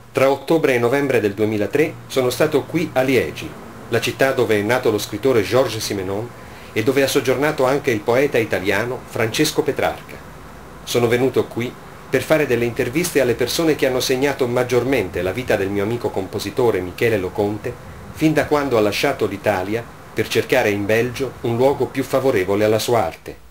Tra ottobre e novembre del 2003 sono stato qui a Liegi, la città dove è nato lo scrittore Georges Simenon e dove ha soggiornato anche il poeta italiano Francesco Petrarca. Sono venuto qui per fare delle interviste alle persone che hanno segnato maggiormente la vita del mio amico compositore Michele Loconte fin da quando ha lasciato l'Italia per cercare in Belgio un luogo più favorevole alla sua arte.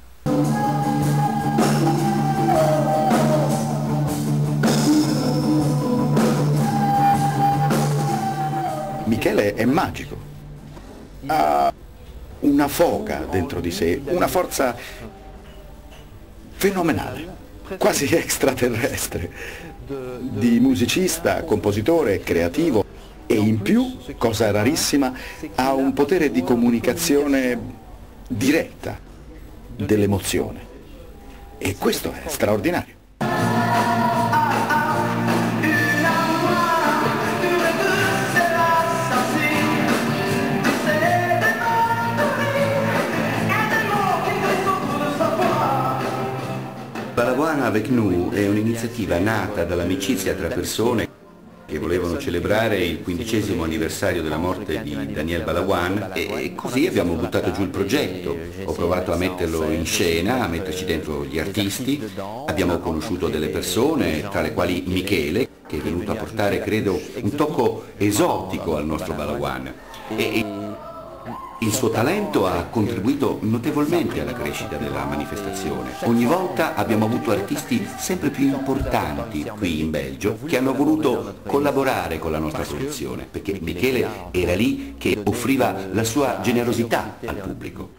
Michele è magico, ha una foga dentro di sé, una forza fenomenale, quasi extraterrestre, di musicista, compositore, creativo e in più, cosa rarissima, ha un potere di comunicazione diretta dell'emozione e questo è straordinario. Balavoine avec nous è un'iniziativa nata dall'amicizia tra persone che volevano celebrare il 15° anniversario della morte di Daniel Balavoine e così abbiamo buttato giù il progetto. Ho provato a metterlo in scena, a metterci dentro gli artisti, abbiamo conosciuto delle persone, tra le quali Michele, che è venuto a portare, credo, un tocco esotico al nostro Balavoine. E il suo talento ha contribuito notevolmente alla crescita della manifestazione. Ogni volta abbiamo avuto artisti sempre più importanti qui in Belgio che hanno voluto collaborare con la nostra produzione, perché Michele era lì che offriva la sua generosità al pubblico.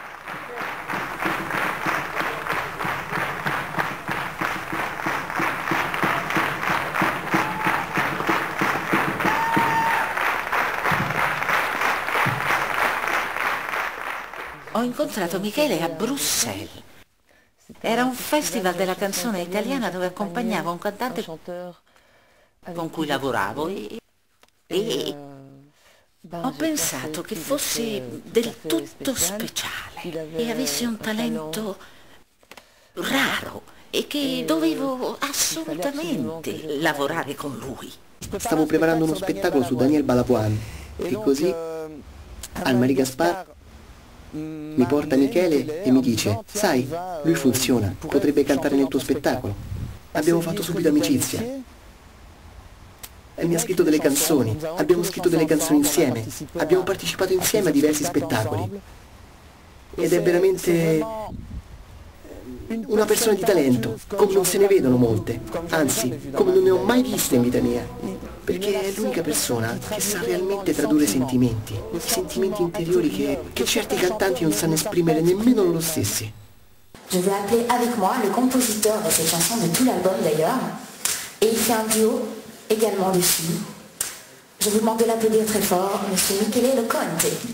Ho incontrato Michele a Bruxelles. Era un festival della canzone italiana dove accompagnavo un cantante con cui lavoravo e ho pensato che fosse del tutto speciale e avesse un talento raro e che dovevo assolutamente lavorare con lui. Stavo preparando uno spettacolo su Daniel Balavoine e così Anne-Marie Gaspard mi porta Michele e mi dice: sai, lui funziona, potrebbe cantare nel tuo spettacolo. Abbiamo fatto subito amicizia e mi ha scritto delle canzoni, abbiamo scritto delle canzoni insieme, abbiamo partecipato insieme a diversi spettacoli ed è veramente una persona di talento, come non se ne vedono molte, anzi, come non ne ho mai viste in vita mia, perché è l'unica persona che sa realmente tradurre sentimenti, i sentimenti interiori che certi cantanti non sanno esprimere nemmeno loro stessi. Je vais appeler avec moi le compositeur de cette chanson, de tout l'album d'ailleurs, et il fait un duo également dessus. Je vous demande de l'applaudir très fort, Monsieur Michele Loconte. Et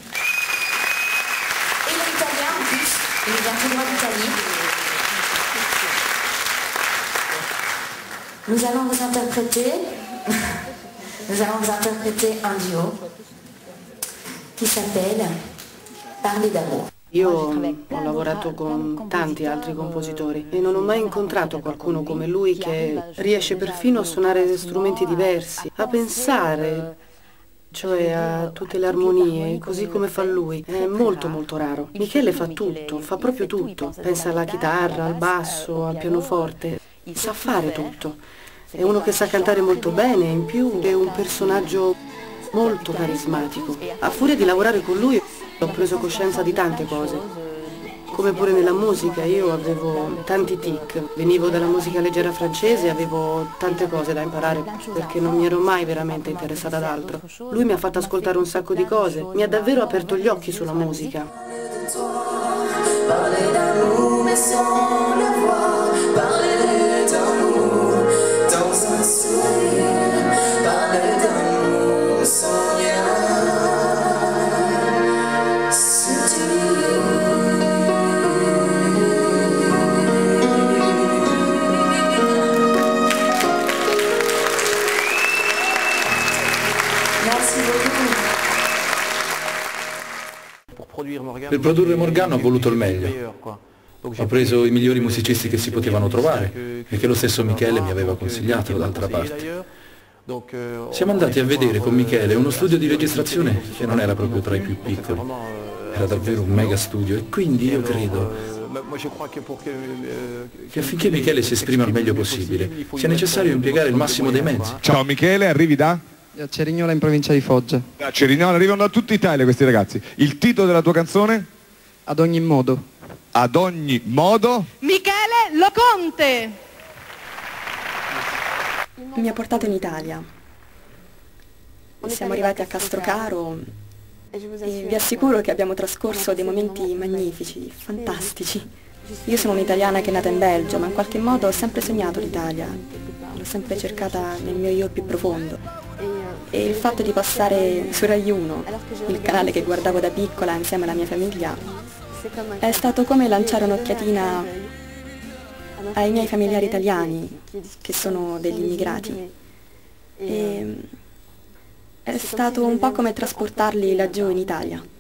il est italien en plus, il vient tout droit d'Italie. Nous allons vous interpréter un duo che s'appelle Parler d'amour. Io ho lavorato con tanti altri compositori e non ho mai incontrato qualcuno come lui che riesce perfino a suonare strumenti diversi, a pensare, cioè a tutte le armonie, così come fa lui. È molto molto raro. Michele fa tutto, fa proprio tutto. Pensa alla chitarra, al basso, al pianoforte. Sa fare tutto. È uno che sa cantare molto bene, in più è un personaggio molto carismatico. A furia di lavorare con lui ho preso coscienza di tante cose. Come pure nella musica, io avevo tanti tic. Venivo dalla musica leggera francese e avevo tante cose da imparare perché non mi ero mai veramente interessata ad altro. Lui mi ha fatto ascoltare un sacco di cose, mi ha davvero aperto gli occhi sulla musica. Per produrre Morgano ho voluto il meglio. Ho preso i migliori musicisti che si potevano trovare e che lo stesso Michele mi aveva consigliato d'altra parte. Siamo andati a vedere con Michele uno studio di registrazione che non era proprio tra i più piccoli, era davvero un mega studio e quindi io credo che affinché Michele si esprima al meglio possibile sia necessario impiegare il massimo dei mezzi. Ciao Michele, arrivi da? Da Cerignola in provincia di Foggia. Da Cerignola, arrivano da tutta Italia questi ragazzi. Il titolo della tua canzone? Ad ogni modo. Ad ogni modo? Michele Loconte! Mi ha portato in Italia. Siamo arrivati a Castrocaro e vi assicuro che abbiamo trascorso dei momenti magnifici, fantastici. Io sono un'italiana che è nata in Belgio, ma in qualche modo ho sempre sognato l'Italia. L'ho sempre cercata nel mio io più profondo. E il fatto di passare su Rai 1, il canale che guardavo da piccola insieme alla mia famiglia, è stato come lanciare un'occhiatina ai miei familiari italiani, che sono degli immigrati. E è stato un po' come trasportarli laggiù in Italia.